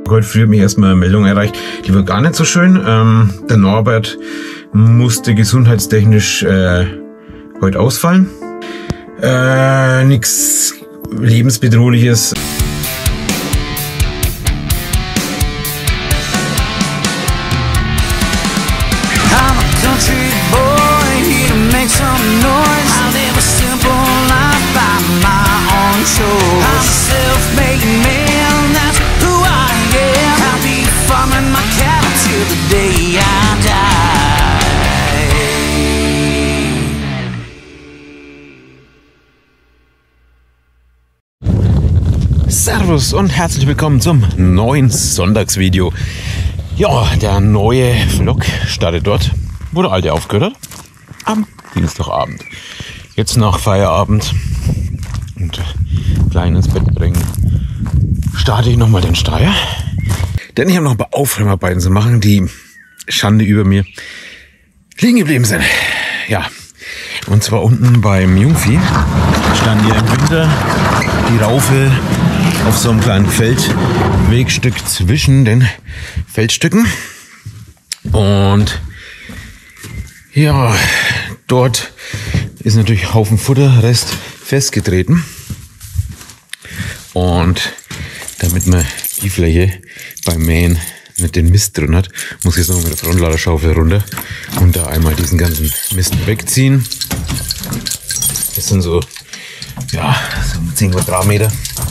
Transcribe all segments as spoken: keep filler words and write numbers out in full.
Heute früh hat mich erstmal eine Meldung erreicht, die war gar nicht so schön. Ähm, der Norbert musste gesundheitstechnisch äh, heute ausfallen. Äh, nix lebensbedrohliches. Servus und herzlich willkommen zum neuen Sonntagsvideo. Ja, der neue Vlog startet dort, wo der alte aufgehört hat, am Dienstagabend. Jetzt nach Feierabend und klein ins Bett bringen, starte ich nochmal den Steier. Denn ich habe noch ein paar Aufräumarbeiten zu machen, die Schande über mir liegen geblieben sind. Ja, und zwar unten beim Jungvieh stand hier im Winter die Raufe auf so einem kleinen Feldwegstück zwischen den Feldstücken. Und ja, dort ist natürlich Haufen Futterrest festgetreten. Und damit man die Fläche beim Mähen nicht den Mist drin hat, muss ich jetzt noch mit der Frontladerschaufel runter und da einmal diesen ganzen Mist wegziehen. Das sind so, ja, so zehn Quadratmeter.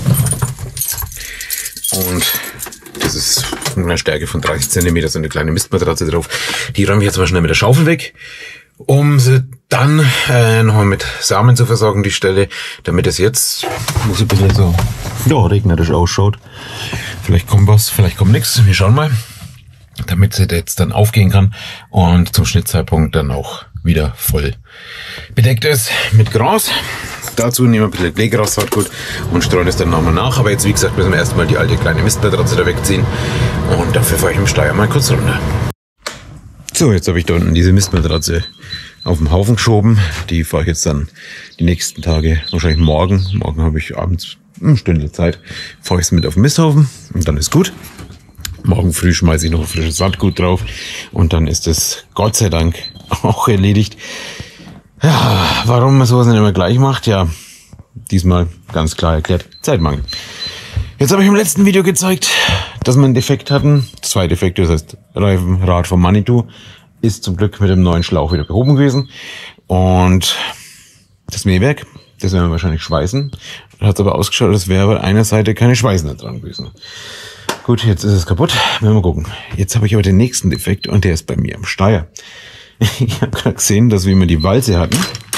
Und das ist eine Stärke von dreißig Zentimeter, so eine kleine Mistmatratze drauf. Die räume ich jetzt mal schnell mit der Schaufel weg, um sie dann äh, nochmal mit Samen zu versorgen, die Stelle, damit es jetzt, muss ein bisschen so, ja, regnerisch ausschaut. Vielleicht kommt was, vielleicht kommt nichts. Wir schauen mal, damit sie jetzt dann aufgehen kann und zum Schnittzeitpunkt dann auch wieder voll bedeckt ist mit Gras. Dazu nehmen wir ein bisschen Kleegras, Saatgut und streuen es dann nochmal nach. Aber jetzt, wie gesagt, müssen wir erstmal die alte kleine Mistmatratze da wegziehen. Und dafür fahre ich im Steier mal kurz runter. So, jetzt habe ich da unten diese Mistmatratze auf dem Haufen geschoben. Die fahre ich jetzt dann die nächsten Tage, wahrscheinlich morgen. Morgen habe ich abends eine Stunde Zeit. Fahre ich es mit auf den Misthaufen und dann ist gut. Morgen früh schmeiße ich noch ein frisches Saatgut drauf. Und dann ist es Gott sei Dank auch erledigt. Ja, warum man sowas nicht immer gleich macht, ja, diesmal ganz klar erklärt, Zeitmangel. Jetzt habe ich im letzten Video gezeigt, dass wir einen Defekt hatten. Zwei Defekte, das heißt Reifenrad vom Manitou ist zum Glück mit dem neuen Schlauch wieder behoben gewesen. Und das Mähwerk, das werden wir wahrscheinlich schweißen. Hat aber ausgeschaut, als wäre bei einer Seite keine Schweißen da dran gewesen. Gut, jetzt ist es kaputt. Werden wir gucken. Jetzt habe ich aber den nächsten Defekt und der ist bei mir am Steier. Ich habe gerade gesehen, dass wir immer die Walze hatten,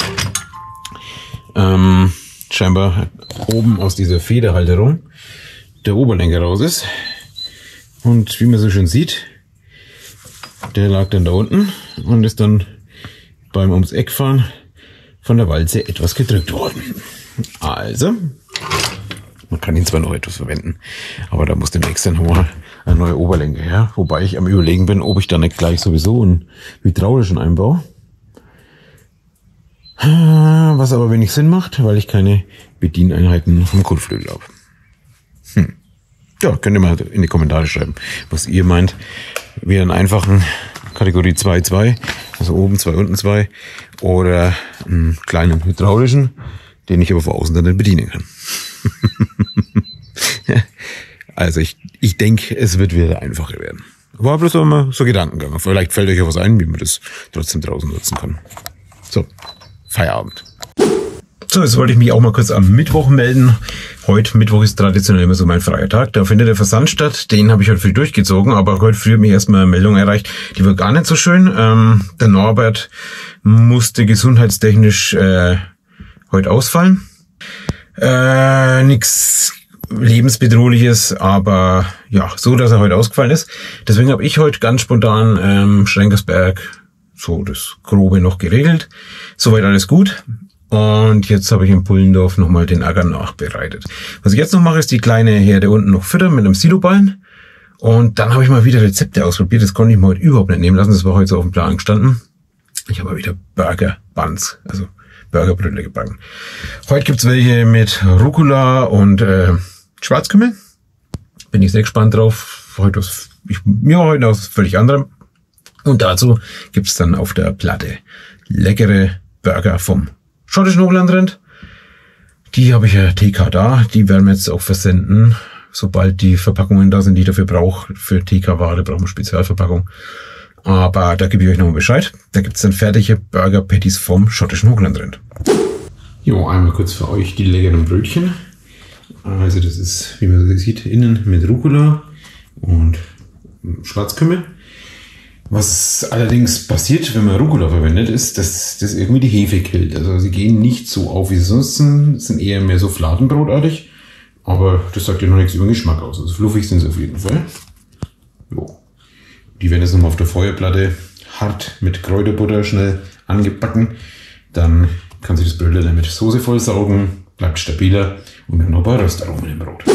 ähm, scheinbar oben aus dieser Federhalterung der Oberlenker raus ist. Und wie man so schön sieht, der lag dann da unten und ist dann beim ums Eck fahren von der Walze etwas gedrückt worden. Also, man kann ihn zwar noch etwas verwenden, aber da muss demnächst dann nochmal eine neue Oberlenker her. Wobei ich am Überlegen bin, ob ich da nicht gleich sowieso einen hydraulischen einbaue. Was aber wenig Sinn macht, weil ich keine Bedieneinheiten vom Kotflügel habe. Hm. Ja, könnt ihr mal in die Kommentare schreiben, was ihr meint. Wir einen einfachen Kategorie zwei zwei, also oben zwei, unten zwei, oder einen kleinen hydraulischen, den ich aber von außen dann nicht bedienen kann. Also ich, ich denke, es wird wieder einfacher werden. War bloß mal so Gedankengang. Vielleicht fällt euch ja was ein, wie man das trotzdem draußen nutzen kann. So, Feierabend. So, jetzt wollte ich mich auch mal kurz am Mittwoch melden. Heute Mittwoch ist traditionell immer so mein freier Tag. Da findet der Versand statt. Den habe ich heute früh durchgezogen, aber heute früh hat mich erstmal eine Meldung erreicht. Die war gar nicht so schön. Ähm, der Norbert musste gesundheitstechnisch äh, heute ausfallen. Äh, nix lebensbedrohliches, aber ja, so, dass er heute ausgefallen ist. Deswegen habe ich heute ganz spontan ähm, Schrenkersberg so das Grobe noch geregelt. Soweit alles gut. Und jetzt habe ich in Pullendorf nochmal den Acker nachbereitet. Was ich jetzt noch mache, ist die kleine Herde unten noch füttern mit einem Siloballen. Und dann habe ich mal wieder Rezepte ausprobiert. Das konnte ich mir heute überhaupt nicht nehmen lassen. Das war heute so auf dem Plan gestanden. Ich habe wieder Burger Buns, also Burgerbrötchen gebacken. Heute gibt's welche mit Rucola und äh, Schwarzkümmel. Bin ich sehr gespannt drauf. heute was, ich, mir heute was völlig anderem. Und dazu gibt's dann auf der Platte leckere Burger vom schottischen Hochlandrind. Die habe ich ja T K da, die werden wir jetzt auch versenden. Sobald die Verpackungen da sind, die ich dafür brauche, für T K-Ware brauchen wir Spezialverpackung. Aber da gebe ich euch nochmal Bescheid. Da gibt's dann fertige Burger Patties vom schottischen Hochlandrind. Jo, einmal kurz für euch die leckeren Brötchen. Also das ist, wie man sieht, innen mit Rucola und Schwarzkümmel. Was allerdings passiert, wenn man Rucola verwendet, ist, dass das irgendwie die Hefe killt. Also sie gehen nicht so auf wie sie sonst sind, sind eher mehr so fladenbrotartig. Aber das sagt ja noch nichts über den Geschmack aus. Also fluffig sind sie auf jeden Fall. Jo. Die werden jetzt nochmal auf der Feuerplatte hart mit Kräuterbutter schnell angebacken. Dann kann sich das Brötchen mit Soße vollsaugen, bleibt stabiler und wir haben noch ein paar Röstaromen im Brot.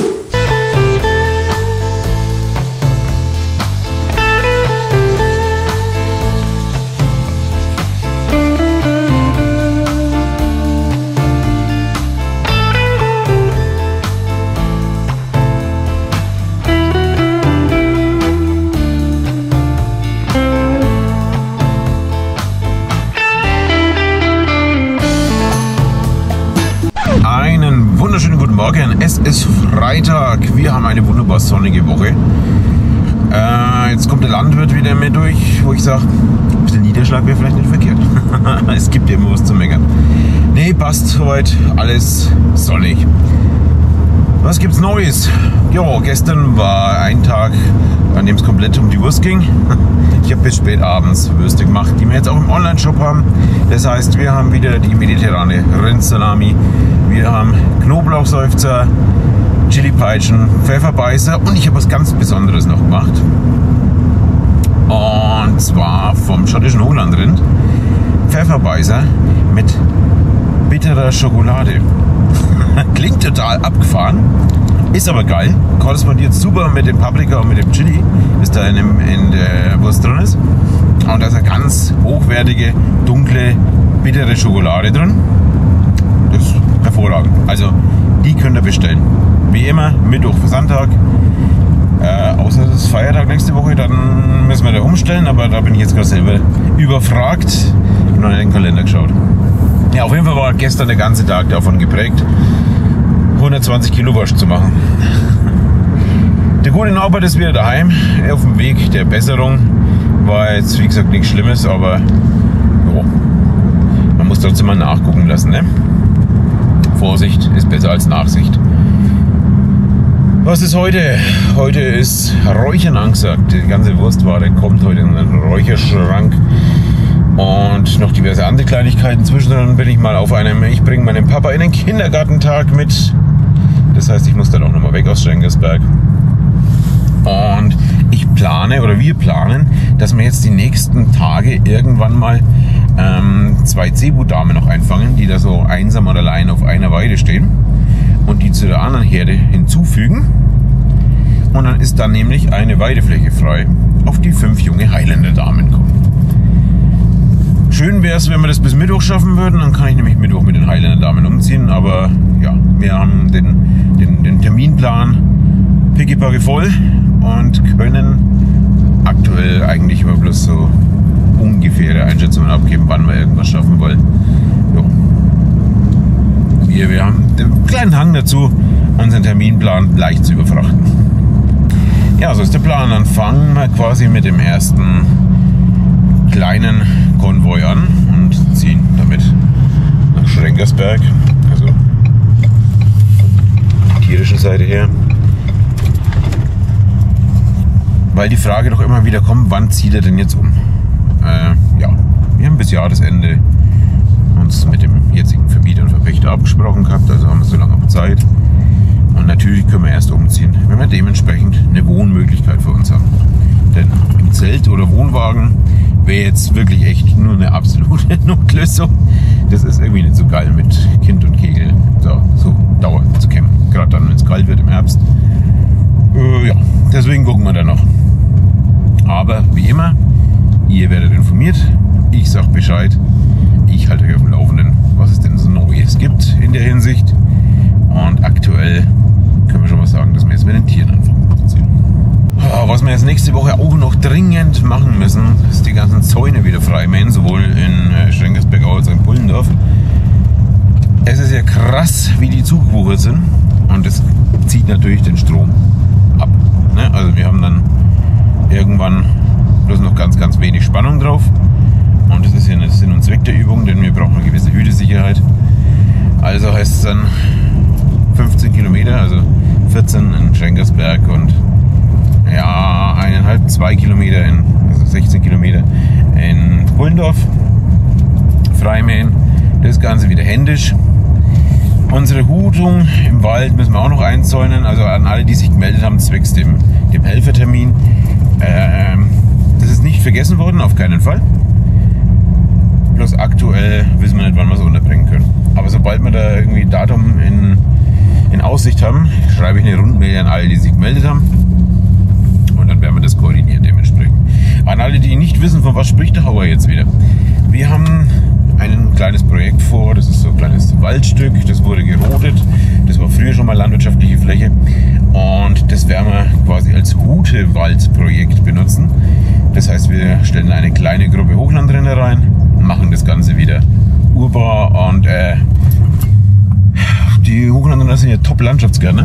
Wunderschönen guten Morgen, es ist Freitag, wir haben eine wunderbar sonnige Woche. Äh, jetzt kommt der Landwirt wieder mit durch, wo ich sage, ein bisschen Niederschlag wäre vielleicht nicht verkehrt. Es gibt ja immer was zu meckern. Nee, passt heute, alles sonnig. Was gibt's Neues? Jo, gestern war ein Tag, an dem es komplett um die Wurst ging. Ich habe bis spät abends Würste gemacht, die wir jetzt auch im Online-Shop haben. Das heißt, wir haben wieder die mediterrane Rindsalami, wir haben Knoblauchseufzer, Chili-Peitschen, Pfefferbeißer und ich habe was ganz Besonderes noch gemacht. Und zwar vom schottischen Hochlandrind Pfefferbeißer mit bitterer Schokolade. Klingt total abgefahren, ist aber geil, korrespondiert super mit dem Paprika und mit dem Chili, das da in, dem, in der Wurst drin ist. Und da ist eine ganz hochwertige, dunkle, bittere Schokolade drin. Das ist hervorragend. Also die könnt ihr bestellen. Wie immer, Mittwoch Versandtag. Äh, außer es ist Feiertag nächste Woche, dann müssen wir da umstellen, aber da bin ich jetzt gerade selber überfragt. Ich habe noch in den Kalender geschaut. Ja, auf jeden Fall war gestern der ganze Tag davon geprägt, hundertzwanzig Kilo Wurst zu machen. Der gute Norbert ist wieder daheim, auf dem Weg der Besserung. War jetzt, wie gesagt, nichts Schlimmes, aber jo, man muss trotzdem mal nachgucken lassen. Ne? Vorsicht ist besser als Nachsicht. Was ist heute? Heute ist Räuchern angesagt. Die ganze Wurstware kommt heute in den Räucherschrank. Und noch diverse andere Kleinigkeiten. Zwischendrin bin ich mal auf einem, ich bringe meinen Papa in den Kindergartentag mit. Das heißt, ich muss dann auch nochmal weg aus Schengersberg. Und ich plane, oder wir planen, dass wir jetzt die nächsten Tage irgendwann mal ähm, zwei Zebu-Damen noch einfangen, die da so einsam oder allein auf einer Weide stehen. Und die zu der anderen Herde hinzufügen. Und dann ist dann nämlich eine Weidefläche frei, auf die fünf junge Highlander-Damen kommen. Schön wäre es, wenn wir das bis Mittwoch schaffen würden, dann kann ich nämlich Mittwoch mit den Highlander-Damen umziehen, aber ja, wir haben den, den, den Terminplan pickepacke voll und können aktuell eigentlich immer bloß so ungefähre Einschätzungen abgeben, wann wir irgendwas schaffen wollen. Jo. Wir, wir haben den kleinen Hang dazu, unseren Terminplan leicht zu überfrachten. Ja, so ist der Plan. Dann fangen wir quasi mit dem ersten kleinen Konvoi an und ziehen damit nach Schengersberg, also die tierischen Seite her. Weil die Frage doch immer wieder kommt, wann zieht er denn jetzt um? Äh, ja, wir haben bis Jahresende uns mit dem jetzigen Vermieter und Verpächter abgesprochen gehabt, also haben wir so lange Zeit. Und natürlich können wir erst umziehen, wenn wir dementsprechend eine Wohnmöglichkeit für uns haben. Denn im Zelt oder Wohnwagen wäre jetzt wirklich echt nur eine absolute Notlösung. Das ist irgendwie nicht so geil mit Kind und Kegel so, so dauernd zu campen. Gerade dann, wenn es kalt wird im Herbst. Äh, ja, deswegen gucken wir da noch. Aber wie immer, ihr werdet informiert. Ich sag Bescheid. Ich halte euch auf dem Laufenden, was es denn so Neues gibt in der Hinsicht. Und aktuell können wir schon mal sagen, dass wir jetzt mit den Tieren anfangen zu ziehen. Was wir jetzt nächste Woche auch noch dringend machen müssen, ist die ganzen Zäune wieder freimähen, sowohl in äh, Schrenkersberg als auch in Pullendorf. Es ist ja krass, wie die zugewuchert sind, und das zieht natürlich den Strom ab. Ne? Also wir haben dann irgendwann bloß noch ganz, ganz wenig Spannung drauf, und das ist ja nicht Sinn und Zweck der Übung, denn wir brauchen eine gewisse Hütesicherheit. Also heißt es dann fünfzehn Kilometer, also vierzehn in Schrenkersberg und ja, eineinhalb, zwei Kilometer, in, also sechzehn Kilometer in Pullendorf freimähen. Das Ganze wieder händisch. Unsere Hutung im Wald müssen wir auch noch einzäunen, also an alle, die sich gemeldet haben, zwecks dem, dem Helfertermin. Ähm, das ist nicht vergessen worden, auf keinen Fall. Bloß aktuell wissen wir nicht, wann wir es unterbringen können. Aber sobald wir da irgendwie ein Datum in, in Aussicht haben, schreibe ich eine Rundmail an alle, die sich gemeldet haben. Und dann werden wir das koordinieren dementsprechend. An alle, die nicht wissen, von was spricht der Hauer jetzt wieder. Wir haben ein kleines Projekt vor, das ist so ein kleines Waldstück, das wurde gerodet. Das war früher schon mal landwirtschaftliche Fläche. Und das werden wir quasi als Hutewaldprojekt benutzen. Das heißt, wir stellen eine kleine Gruppe Hochlandrinder rein und machen das Ganze wieder urbar. Und äh, die Hochlandrinder sind ja Top-Landschaftsgärtner.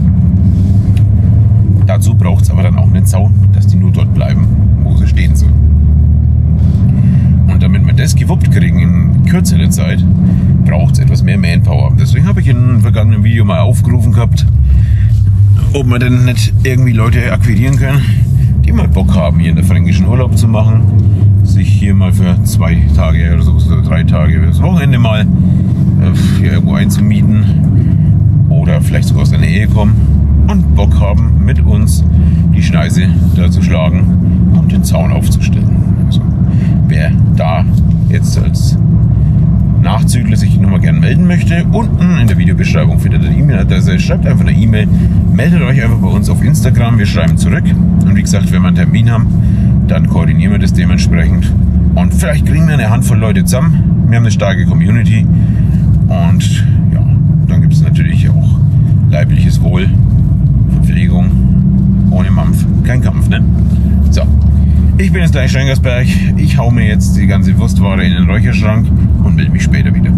Dazu braucht es aber dann auch einen Zaun, dass die nur dort bleiben, wo sie stehen sollen. Und damit wir das gewuppt kriegen in kürzerer Zeit, braucht es etwas mehr Manpower. Deswegen habe ich in einem vergangenen Video mal aufgerufen gehabt, ob wir denn nicht irgendwie Leute akquirieren können, die mal Bock haben, hier in der Fränkischen Urlaub zu machen, sich hier mal für zwei Tage oder so, oder drei Tage das Wochenende mal äh, hier irgendwo einzumieten oder vielleicht sogar aus der Nähe kommen und Bock haben, mit uns die Schneise da zu schlagen und den Zaun aufzustellen. Also, wer da jetzt als Nachzügler sich nochmal gerne melden möchte, unten in der Videobeschreibung findet ihr die E-Mail-Adresse. Schreibt einfach eine E-Mail, meldet euch einfach bei uns auf Instagram, wir schreiben zurück. Und wie gesagt, wenn wir einen Termin haben, dann koordinieren wir das dementsprechend. Und vielleicht kriegen wir eine Handvoll Leute zusammen. Wir haben eine starke Community. Und ja, dann gibt es natürlich auch leibliches Wohl, Verpflegung, ohne Mampf, kein Kampf, ne? So. Ich bin jetzt gleich Schrenkersberg. Ich hau mir jetzt die ganze Wurstware in den Räucherschrank und melde mich später wieder.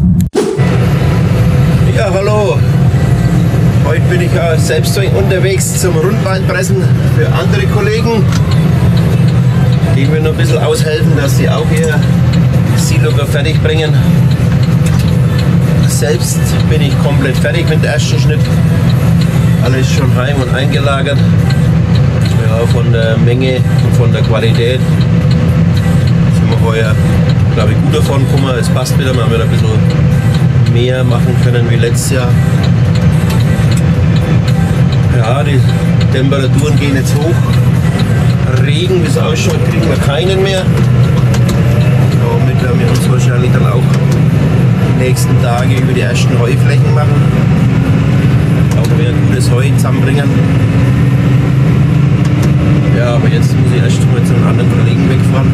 Ja, hallo. Heute bin ich ja selbst unterwegs zum Rundwaldpressen für andere Kollegen, die mir noch ein bisschen aushelfen, dass sie auch hier das Silo fertig bringen. Selbst bin ich komplett fertig mit dem ersten Schnitt. Alles schon heim und eingelagert. Ja, von der Menge und von der Qualität sind wir heuer, glaube ich, gut davon gekommen. Es passt wieder, wir haben wieder ein bisschen mehr machen können wie letztes Jahr. Ja, die Temperaturen gehen jetzt hoch. Regen, wie es ausschaut, kriegen wir keinen mehr. Damit werden wir uns wahrscheinlich dann auch die nächsten Tage über die ersten Heuflächen machen. Auch wieder gutes Heu zusammenbringen. Ja, aber jetzt muss ich erst mal zu einem anderen Kollegen wegfahren.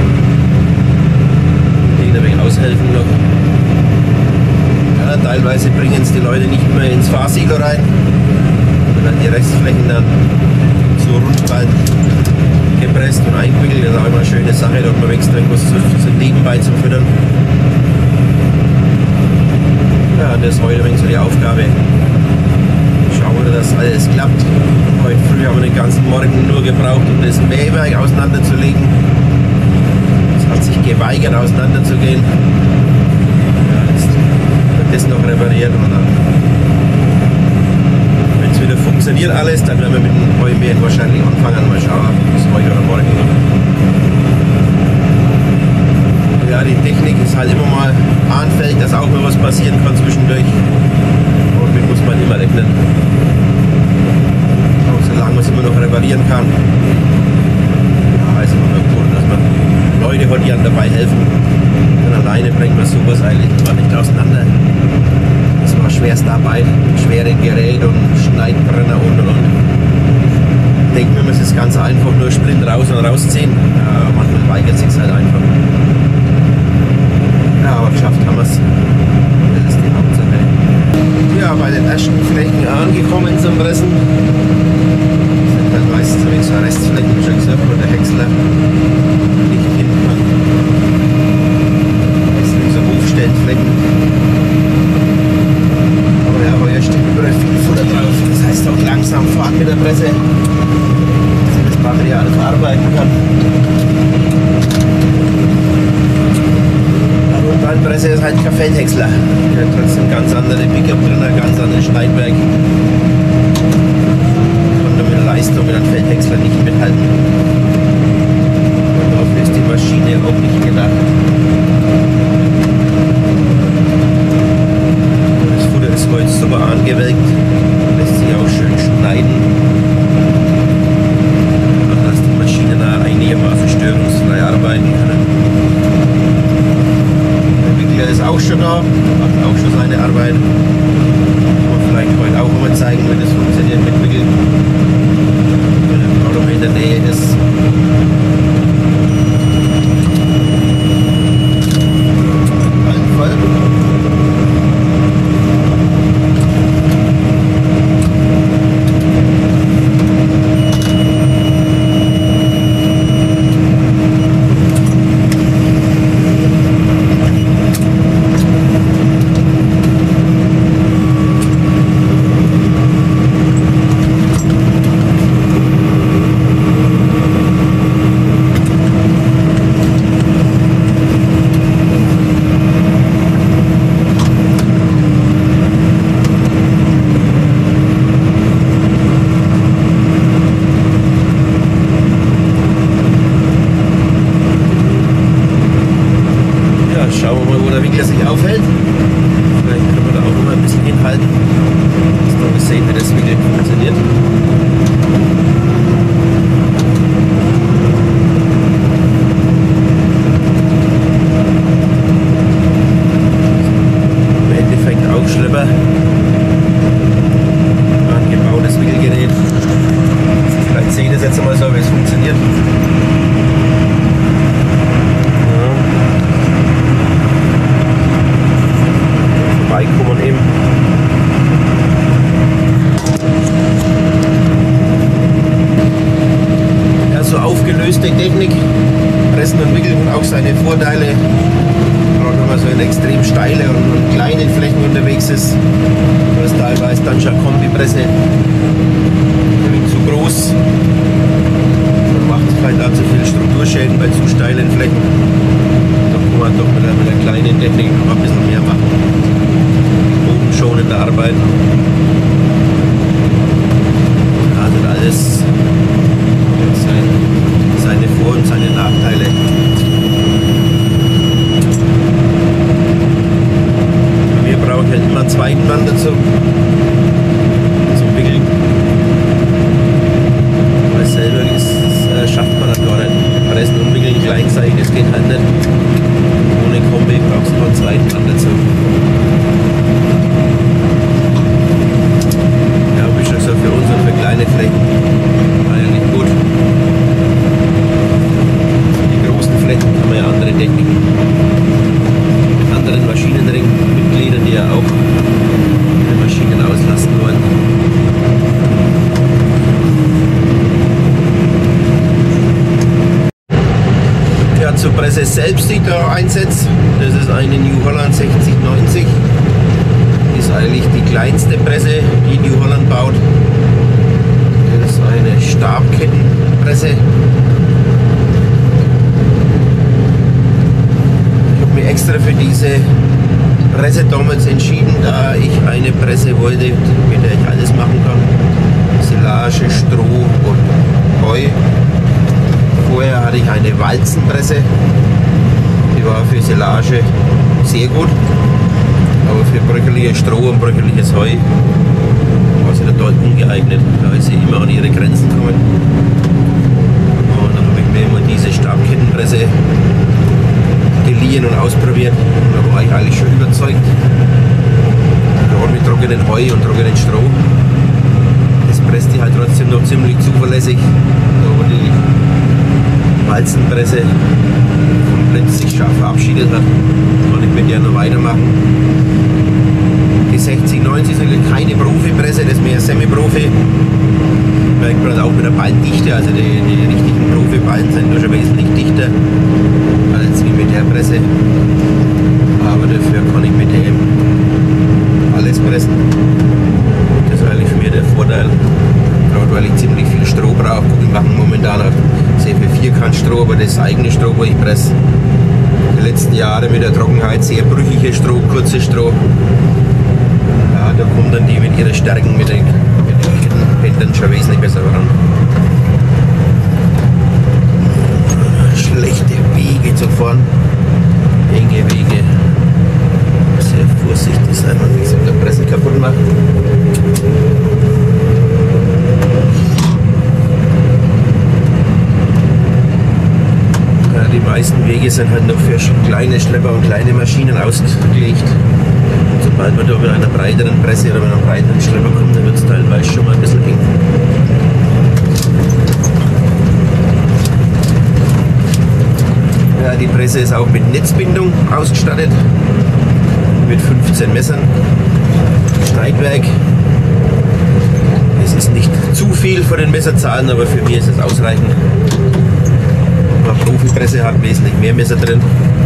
Den ein wenig aushelfen noch. Ja, teilweise bringen es die Leute nicht mehr ins Fahrsilo rein, sondern die Restflächen dann so Rundwald gepresst und eingewickelt. Das ist auch immer eine schöne Sache, da hat man wächst irgendwas zu, zu nebenbei zum Füttern. Ja, das ist heute ein wenig so die Aufgabe. Schauen wir, dass alles klappt. Heute früh haben wir den ganzen Morgen nur gebraucht, um das Mähwerk auseinanderzulegen. Es hat sich geweigert, auseinanderzugehen. Ja, jetzt wird das noch repariert und dann, wenn es wieder funktioniert alles, dann werden wir mit dem Heumähen wahrscheinlich anfangen. Mal schauen, bis heute oder morgen. Ja, die Technik ist halt immer mal anfällig, dass auch mal was passieren kann zwischendurch. Und damit muss man immer rechnen. Auch solange man es immer noch reparieren kann. Ja, also man gut, dass man Leute hat, die einem dabei helfen. Und alleine bringt man sowas eigentlich immer nicht auseinander. Das war schwerste Arbeit, schwere Gerät und Schneidbrenner und und und. Denken wir, man ist ganz einfach nur Splint raus und rausziehen. Ja, manchmal weigert es sich halt einfach. Ja, aber geschafft haben wir es. Das ist die Hauptsache. Ja, bei den ersten Flächen angekommen zum Pressen. Das sind halt meistens so Restflächen schon arbeiten kann. Aber Rundbahnpresse ist halt kein Feldhäcksler. Der hat trotzdem ganz andere Pickup drin, ein ganz anderes Steinwerk. Konnte mit der Leistung mit einem Feldhäcksler nicht mithalten. Und dafür ist die Maschine auch nicht gedacht. Das Futter ist heute super angewelkt, lässt sich auch schön schneiden. Dass die Maschine da einigermaßen störungsfrei arbeiten kann. Der Wickler ist auch schon da, macht auch schon seine Arbeit. Kann man vielleicht heute auch mal zeigen, wie das funktioniert mit Wickeln. Wenn er gerade mal in der Nähe ist. Schauen wir mal, wo der Wickler sich aufhält. Vielleicht können wir da auch noch mal ein bisschen hinhalten. Dass wir sehen, wie das Wickeln funktioniert. Im Endeffekt auch Schlepper. Angebautes Wickelgerät. Vielleicht seht ihr das jetzt einmal so, wie es funktioniert. Kommen eben. Ja, so aufgelöste Technik, Pressen und Wickeln hat auch seine Vorteile. Gerade wenn man so in extrem steile und kleinen Flächen unterwegs ist, da ist teilweise dann schon Kombipresse zu groß. Man macht vielleicht auch zu viele Strukturschäden bei zu steilen Flächen. Da kann man doch mit einer, mit einer kleinen Technik noch ein bisschen mehr machen. Schonende Arbeiten. Also alles seine, seine Vor- und seine Nachteile. Wir brauchen halt immer einen zweiten Mann dazu zum Wickeln. Weil selber ist, das schafft man das gar nicht. Pressen und Wickeln gleichzeitig, das geht halt nicht. Ohne Kombi brauchst du noch einen zweiten Mann dazu. Also für uns und für kleine Flächen eigentlich gut. Für die großen Flächen haben wir ja andere Techniken. Mit anderen Maschinenringmitgliedern, die ja auch ihre Maschinen auslassen wollen. Ja, zur Presse selbst, die ich da einsetze, das ist eine New Holland sechzig neunzig. Ist eigentlich die kleinste Presse, die New Holland baut. Das ist eine Stabkettenpresse. Ich habe mich extra für diese Presse damals entschieden, da ich eine Presse wollte, mit der ich alles machen kann. Silage, Stroh und Heu. Vorher hatte ich eine Walzenpresse. Die war für Silage sehr gut. Aber für bröckeliges Stroh und bröckeliges Heu war sie total ungeeignet. Da ist sie immer an ihre Grenzen gekommen. Und dann habe ich mir immer diese Stabkettenpresse geliehen und ausprobiert. Und da war ich eigentlich schon überzeugt. Gerade mit trockenen Heu und trockenen Stroh. Das presst die halt trotzdem noch ziemlich zuverlässig. Aber die Walzenpresse komplett sich scharf verabschiedet hat, kann ich mit der noch weitermachen. Die sechzig neunzig ist keine Profipresse, das ist mehr Semi-Profi. Merkt man auch mit der Ballendichte, also die, die richtigen Profi-Ballen sind schon wesentlich dichter als wie mit der Presse. Aber dafür kann ich mit dem alles pressen. Das ist eigentlich für mich der Vorteil. Gerade weil ich ziemlich viel Stroh brauche, wir machen momentan auch sehr viel kein Stroh, aber das eigene Stroh, wo ich presse. Die letzten Jahre mit der Trockenheit sehr brüchige Stroh, kurze Stroh. Ja, da kommen dann die mit ihren Stärken, mit den, mit den Bändern schon wesentlich besser ran. Schlechte Wege zu fahren, enge Wege. Sehr vorsichtig sein, man nicht so der Presse kaputt macht. Ja, die meisten Wege sind halt noch für kleine Schlepper und kleine Maschinen ausgelegt. Und sobald man da mit einer breiteren Presse oder mit einem breiteren Schlepper kommt, dann wird es teilweise schon mal ein bisschen eng. Ja, die Presse ist auch mit Netzbindung ausgestattet, mit fünfzehn Messern, Schneidwerk. Es ist nicht zu viel von den Messerzahlen, aber für mich ist es ausreichend. Eine Profipresse hat wesentlich mehr Messer drin.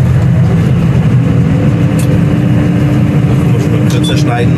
Da kann man schon mal kürzer schneiden.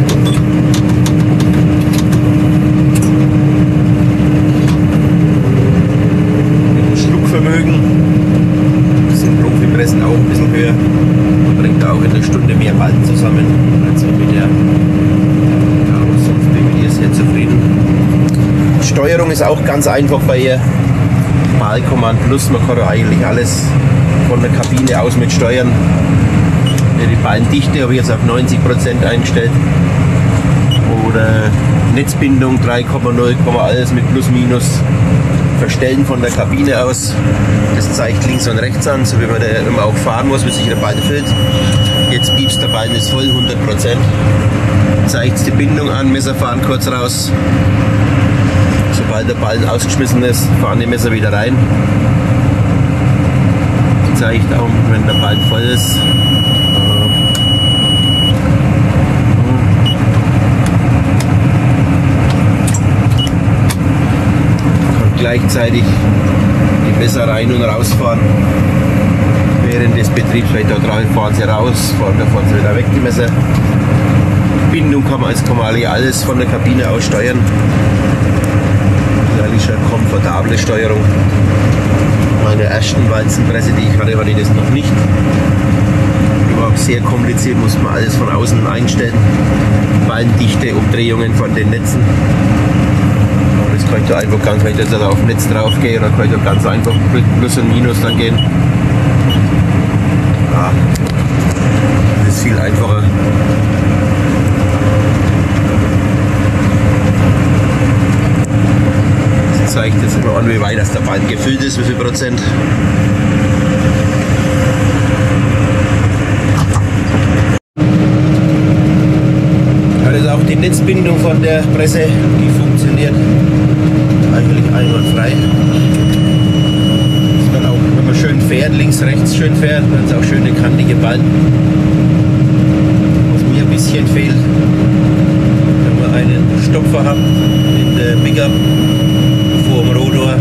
Mit dem Schluckvermögen sind Profipressen auch ein bisschen höher. Man bringt auch in der Stunde mehr Balken zusammen. Also mit der ja, sonst bin ich sehr zufrieden. Die Steuerung ist auch ganz einfach bei ihr. Malkommand Plus, man kann eigentlich alles von der Kabine aus mit steuern. Die Ballendichte habe ich jetzt auf neunzig Prozent eingestellt. Oder Netzbindung drei Komma null, kann man alles mit Plus Minus verstellen von der Kabine aus. Das zeigt links und rechts an, so wie man da immer auch fahren muss, bis sich der Ballen füllt. Jetzt piepst der Ballen ist voll, hundert Prozent. Zeigt die Bindung an, Messer fahren kurz raus. Sobald der Ballen ausgeschmissen ist, fahren die Messer wieder rein. Zeigt auch, wenn der Ballen voll ist. Kann gleichzeitig die Messer rein und rausfahren. Während des Betriebs, weil da drauf fahren sie raus, fahren, da fahren sie wieder weg, die Messer. Bindung kann man als kann man alles von der Kabine aus steuern. Eigentlich eine komfortable Steuerung. Meine ersten Walzenpresse, die ich hatte, hatte ich das noch nicht. Die war auch sehr kompliziert, musste man alles von außen einstellen. Ballendichte, Umdrehungen von den Netzen. Aber das kann ich da einfach ganz, wenn ich jetzt auf Netz drauf gehe, dann kann ich da ganz einfach mit Plus und Minus dann gehen. Ja, das ist viel einfacher. Zeigt jetzt immer an, wie weit das der Ballen gefüllt ist, wie viel Prozent. Ja, das ist auch die Netzbindung von der Presse, die funktioniert eigentlich einwandfrei. Ist dann auch, wenn man schön fährt, links, rechts schön fährt, dann ist auch schöne kantige Ballen. Was mir ein bisschen fehlt, wenn man einen Stopfer hat in der Pickup vor dem Rotor,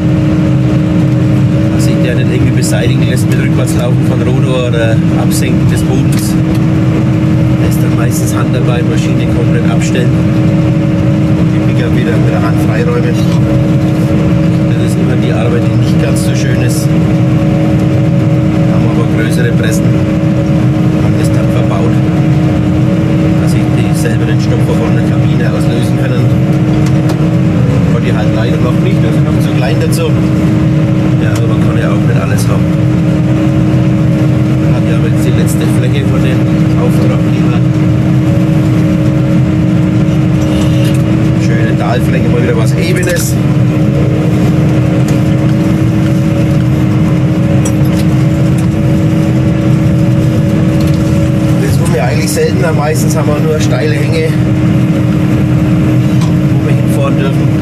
dass sich der nicht irgendwie beseitigen lässt mit Rückwärtslaufen von Rotor oder Absenken des Bodens. Da ist dann meistens Hand dabei, Maschine komplett abstellen und die Pickup wieder mit der Hand freiräumen. Das ist immer die Arbeit, die nicht ganz so schön ist. Haben aber größere Pressen, haben das dann verbaut, dass ich die selber den Stopfer von der Kabine aus lösen können. Die halt leider noch nicht, wir sind noch zu klein dazu. Ja, aber man kann ja auch nicht alles haben. Man hat ja jetzt die letzte Fläche von den Auftraggebern. Schöne Talfläche, mal wieder was Ebenes. Das tun wir eigentlich seltener, meistens haben wir nur steile Hänge, wo wir hinfahren dürfen.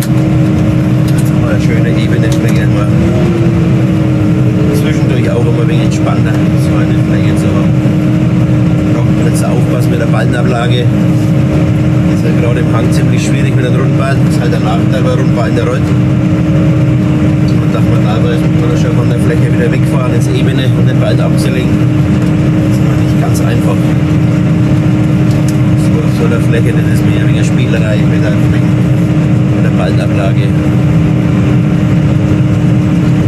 Eine schöne ebene Fläche, immer zwischendurch auch immer ein wenig entspannter, so eine Fläche zu haben. Braucht man jetzt aufpassen mit der Ballenablage. Ist ja gerade im Hang ziemlich schwierig mit einem Rundballen. Das ist halt der Nachteil bei Rundballen, der rollt. Man darf man teilweise muss man schon von der Fläche wieder wegfahren ins Ebene und den Ballen abzulegen. Das ist immer nicht ganz einfach. So auf so einer Fläche, das ist mir eine Spielerei mit der, mit der Ballenablage.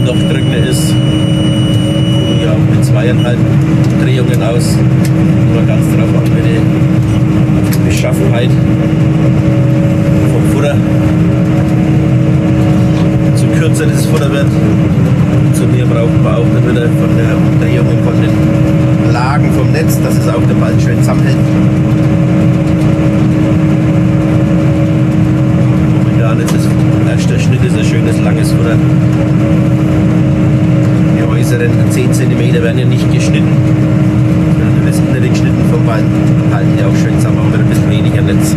noch drückender ist. Kommen ja auch mit zweieinhalb Drehungen aus. Nur ganz drauf an, welche Beschaffenheit vom Futter. Zu kürzer das Futter wird, zu mehr brauchen wir auch dann wieder von der Umdrehung von den Lagen vom Netz, dass es auch der Ball schön zusammenhält. Momentan ist es, der erste Schnitt ist ein schönes langes Futter. Die äußeren zehn Zentimeter werden ja nicht geschnitten, sondern das innere geschnitten vom Ball halten die auch schön zusammen, auch mit ein bisschen weniger Netz.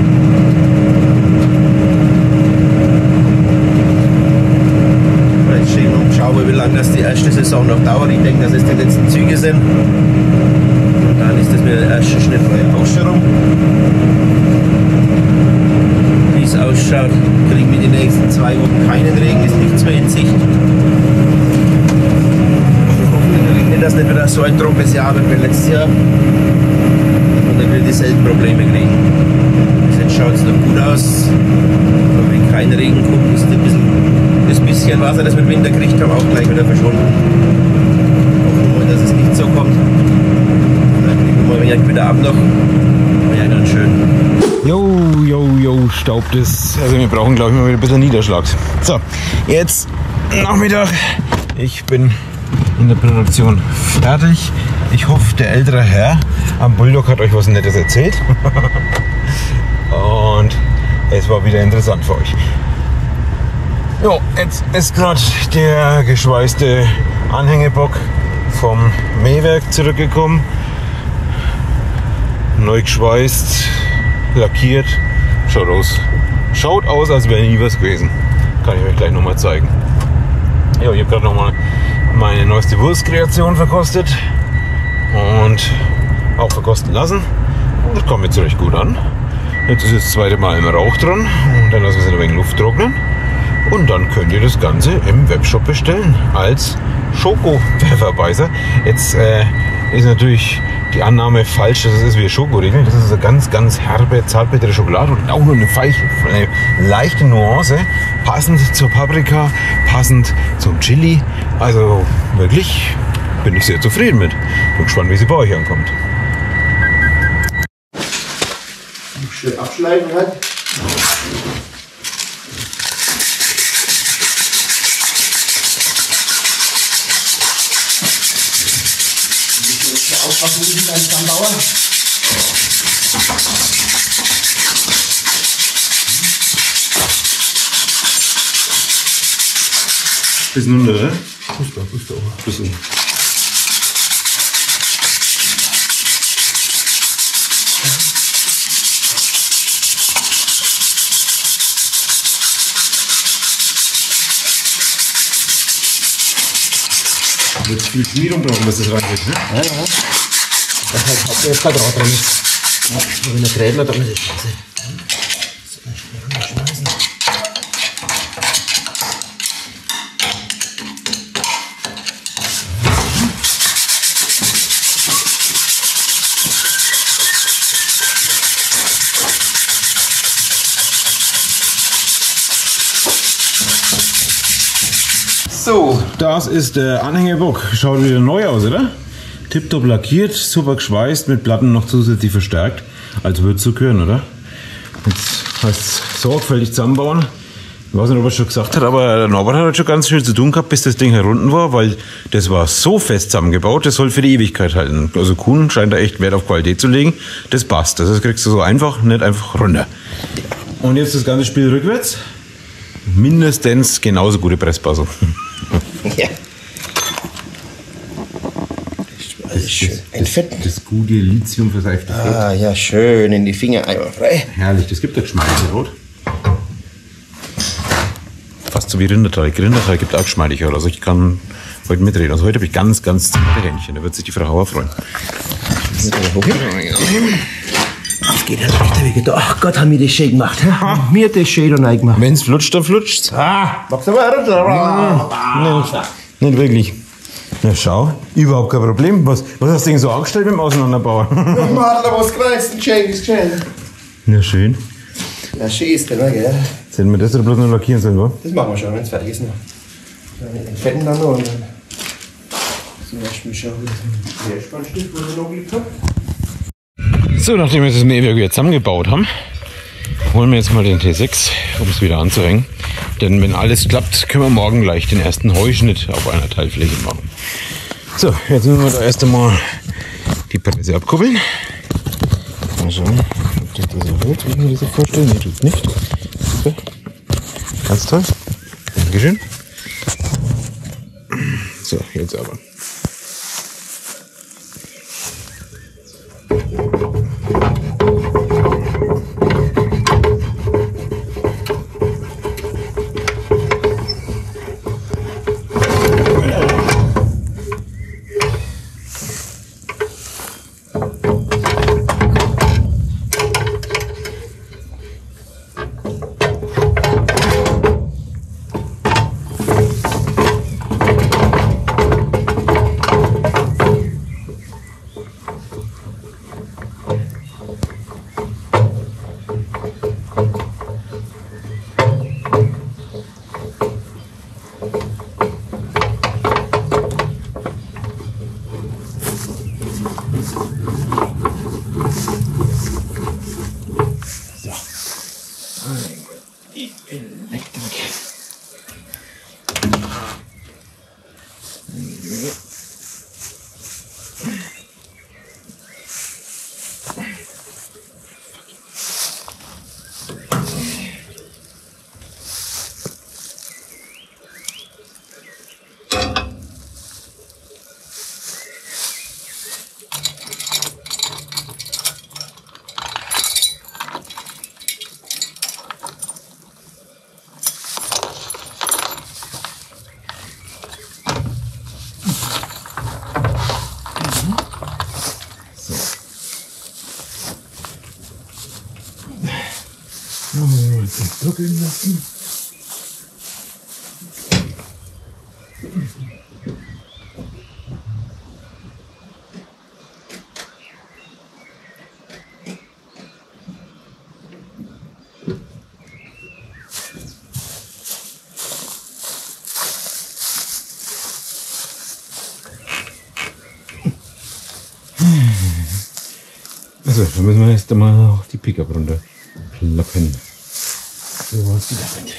Schauen wir, wie lange das die erste Saison noch dauert. Ich denke, dass es die letzten Züge sind. Und dann ist das wieder der erste Schnitt bei der Ausstellung. Wie es ausschaut, kriegen wir die nächsten zwei Wochen keinen Regen, ist nichts mehr in Sicht. Wir hoffen nicht, dass nicht wieder so ein trockenes Jahr wird wie letztes Jahr. Und dann wird dieselben Probleme kriegen. Bis jetzt schaut es noch gut aus. Aber wenn kein Regen kommt, ist es ein bisschen. Das bisschen Wasser, das wir im Winter gekriegt haben, auch gleich wieder verschwunden. Hoffen wir mal, dass es nicht so kommt. Dann kriegen wir mal wieder ab noch. Wäre ja ganz schön. Jo, jo, jo, staubt es. Also wir brauchen, glaube ich, mal wieder ein bisschen Niederschlag. So, jetzt Nachmittag. Ich bin in der Produktion fertig. Ich hoffe, der ältere Herr am Bulldog hat euch was Nettes erzählt. Und es war wieder interessant für euch. Jo, jetzt ist gerade der geschweißte Anhängebock vom Mähwerk zurückgekommen. Neu geschweißt, lackiert. Schaut aus, schaut aus, als wäre nie was gewesen. Kann ich euch gleich nochmal zeigen. Ja, ich habe gerade nochmal meine neueste Wurstkreation verkostet und auch verkosten lassen. Und das kommt jetzt recht gut an. Jetzt ist das zweite Mal im Rauch dran und dann lassen wir es ein wenig Luft trocknen. Und dann könnt ihr das Ganze im Webshop bestellen als Schoko-Pfefferbeißer. Jetzt äh, ist natürlich die Annahme falsch, dass es ist wie Schokoriegel. Das ist eine ganz, ganz herbe, zartbittere Schokolade und auch nur eine, feiche, eine leichte Nuance. Passend zur Paprika, passend zum Chili. Also wirklich bin ich sehr zufrieden mit. Bin gespannt, wie sie bei euch ankommt. Schön abschneiden halt. Aufpassen, wie die dann dauern. Bisschen runter, oder? Fuß da, Fuß da. Bisschen. Jetzt viel Schmierung brauchen, bis das reingeht, ne? Ja, ja. Das ist halt Hauptsache Draht drin ist. Ja, wenn der Gräbler drin ist, scheiße. So, das ist der Anhängerbock. Schaut wieder neu aus, oder? Tipptopp lackiert, super geschweißt, mit Platten noch zusätzlich verstärkt. Als würde es so gehören, oder? Jetzt heißt es sorgfältig zusammenbauen. Ich weiß nicht, ob er es schon gesagt hat, aber der Norbert hat schon ganz schön zu tun gehabt, bis das Ding herunten war, weil das war so fest zusammengebaut, das soll für die Ewigkeit halten. Also Kuhn scheint da echt Wert auf Qualität zu legen. Das passt. Das kriegst du so einfach, nicht einfach runter. Und jetzt das ganze Spiel rückwärts. Mindestens genauso gute Presspassung. Ja. Alles schön entfetten. Das, das gute Lithium verseichte Fett. Ah, ja, schön in die Finger einwandfrei. Herrlich, das gibt doch Geschmeidigerrot. Fast so wie Rinderteig. Rinderteig gibt auch Geschmeidiger. Also ich kann heute mitreden. Also heute habe ich ganz, ganz zarte Händchen. Da wird sich die Frau Hauer freuen. Das geht ja nicht wieder. Ach Gott, haben wir das schön gemacht. Mir hat das schön und gemacht. Wenn es flutscht, dann flutscht's. Ah, machst du mal runter. Nee, nicht wirklich. Na schau, überhaupt kein Problem. Was, was hast du denn so angestellt mit dem Auseinanderbauen? Man hat da was gekreist, ein schönes Geschenk. Na schön. Ja, schön ist der, ne, gell? Jetzt hätten wir das oder bloß noch lackieren sollen, wa? Das machen wir schon, wenn es fertig ist. Noch. Den fetten dann noch und dann zum Beispiel schauen wir das Meerspannstück, wo wir noch gelegt haben. So, nachdem wir das Mähwerk wieder zusammengebaut haben, holen wir jetzt mal den T sechs, um es wieder anzuhängen. Denn wenn alles klappt, können wir morgen gleich den ersten Heuschnitt auf einer Teilfläche machen. So, jetzt müssen wir da erst einmal die Presse abkuppeln. Mal schauen, ob das da so wird, wie ich mir das so vorstelle. Nee, tut nicht. Super. Ganz toll. Dankeschön. So, jetzt aber. Drücken lassen. Also, dann müssen wir jetzt mal auch die Pickup runter klappen. So was wieder mit.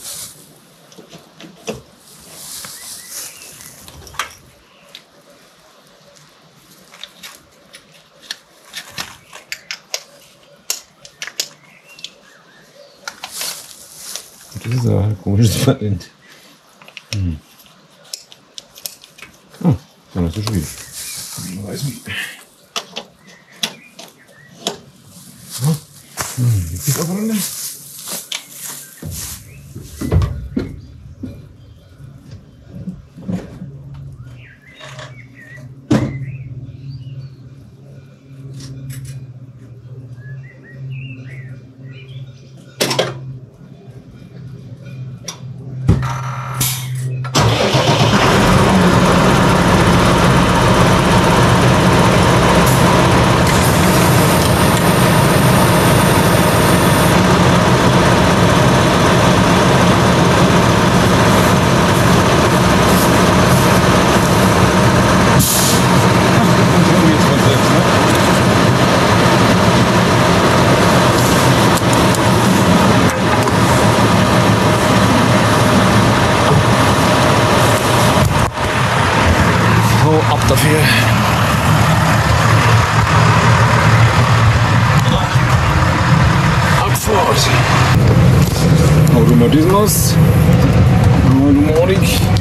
Das ist ein komisches Patent. Hm. Oh, gar nicht so schwierig. Man weiß wie. So. Hm, die Pickup-Runde. Ab dafür. Abfahrt. Automatismus. Automatik.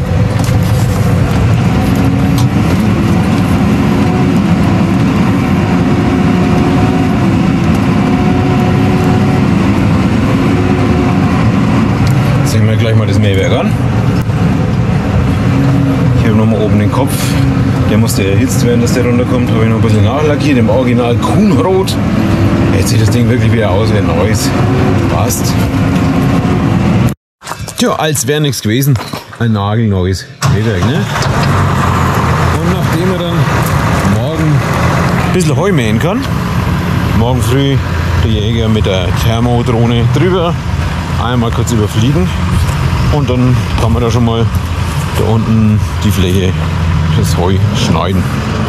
Sehen wir gleich mal das Mähwerk an. Ich habe nochmal oben den Kopf. Der musste erhitzt werden, dass der runterkommt. Habe ich noch ein bisschen nachlackiert im Original Kuhnrot. Jetzt sieht das Ding wirklich wieder aus wie ein neues. Passt. Tja, als wäre nichts gewesen. Ein nagelneues Mähwerk, ne? Und nachdem er dann morgen ein bisschen Heu mähen kann, morgen früh der Jäger mit der Thermodrohne drüber, einmal kurz überfliegen und dann kann man da schon mal Da unten die Fläche, das Heu schneiden.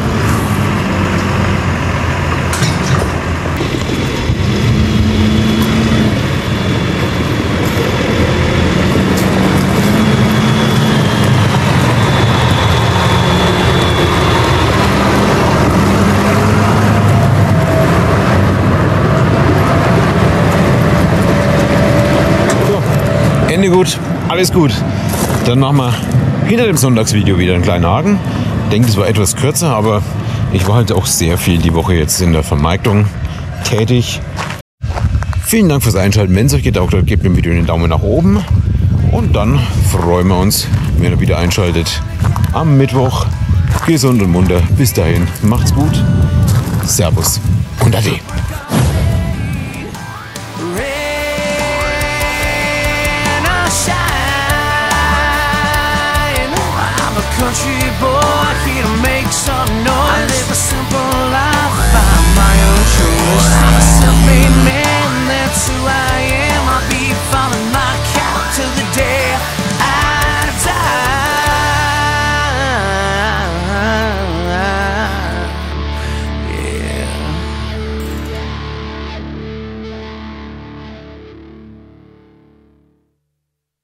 Ende gut, alles gut. Dann machen wir hinter dem Sonntagsvideo wieder einen kleinen Haken. Ich denke, das war etwas kürzer, aber ich war halt auch sehr viel die Woche jetzt in der Vermarktung tätig. Vielen Dank fürs Einschalten. Wenn es euch getaugt hat, gebt dem Video einen Daumen nach oben. Und dann freuen wir uns, wenn ihr wieder einschaltet am Mittwoch. Gesund und munter. Bis dahin, macht's gut. Servus und Ade. Country boy, here to make some noise. I live a simple life by my own choice. I'm a self-made man.